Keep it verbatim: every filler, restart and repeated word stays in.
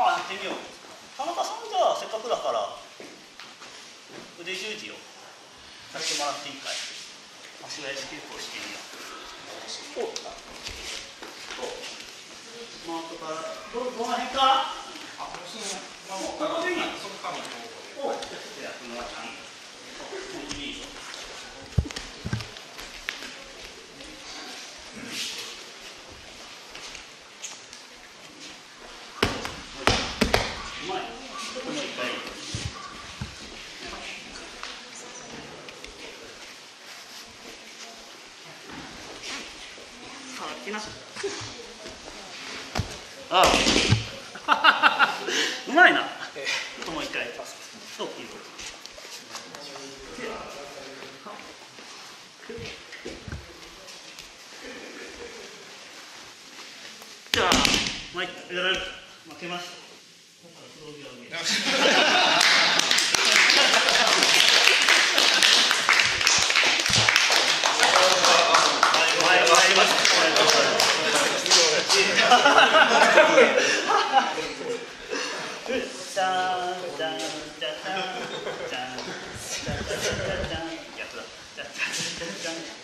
まあやってみよう。田中さんじゃあせっかくだから腕十字をさせてもらっていいかい。足返し稽古をしてみよう。こうか。こう。マートからどどの辺か。あ、ここでいい。そこかみたいな。おう、じゃあちょっとやってもらったん。いいよ。うまい。ちょっともう一回。さあ、来な。ああ。うまいな。ちょっともう一回。そう、いいぞ。じゃあ、もう一回、やられる。負けました。やった。